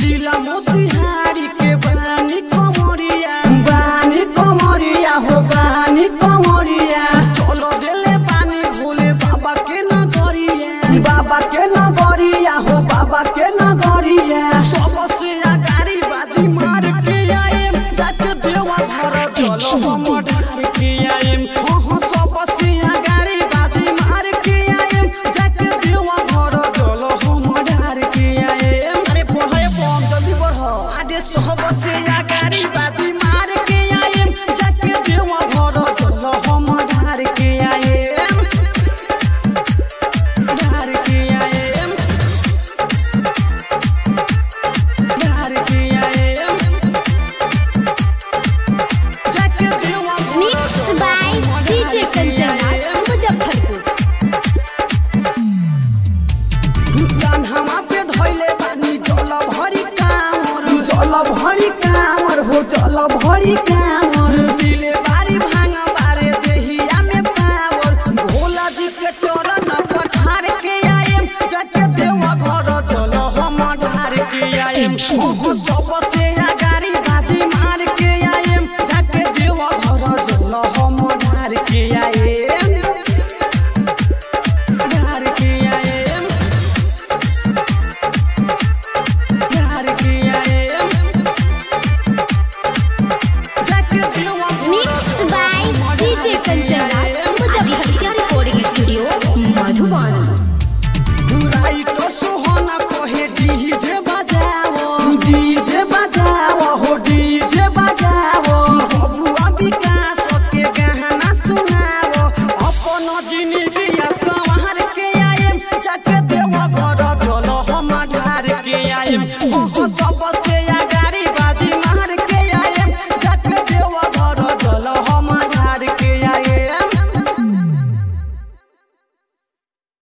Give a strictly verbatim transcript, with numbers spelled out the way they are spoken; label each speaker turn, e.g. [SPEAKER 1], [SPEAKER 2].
[SPEAKER 1] जिला मोतिहारी के बानी कमरिया बानी कमरिया हो बानी कमरिया चलो देले बानी भोले बाबा के नगरिया बाबा के नगरिया हो बाबा के नगरिया सबसे आगारी बाजी मार के आए जाके देवा घर चलो हम ढार के आए हो सबसे आगारी बाजी मार के आए जाके देवा घर चलो हम ढार के आए। अरे बढ़े बम जल्दी बढ़ आजे सबसे आगारी बाजी मार के आए जाके देवा घर चलो हम ढार के आए ढार के आए ढार के आए जाके देवा
[SPEAKER 2] mix by DJ Kanchan Muzaffarpur.
[SPEAKER 1] Kanha पे धइले बानी जल भरी कामर जल भरी कामर हो जल भरी कामर दिले बारी भांगा बारे देहिया में पावर भोला जी के चरण पठार के आए जाके देवा घर चल हम ढार के आए ओ सबसे आगारी बाजी मार के आए जाके देवा घर चल हम ढार के आए ढार के आए ढार के आए जाके देवा
[SPEAKER 2] mix by DJ Kanchan Muzaffarpur recording studio Madhuban.
[SPEAKER 1] बुराई तो सोहना कहे डीजे बजाओ डीजे बजाओ हो डीजे बजाओ बबुआ विकास के गाना सुनाओ अपन जिंदगी संवार के आए जाके देवा घर चलो हम ढार के आए ओ सब